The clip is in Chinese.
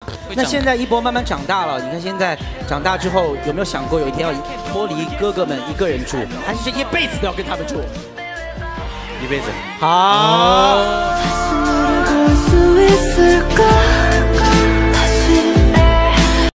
那现在一波慢慢长大了，你看现在长大之后，有没有想过有一天要脱离哥哥们一个人住，还是这一辈子都要跟他们住？ 一辈子。 好。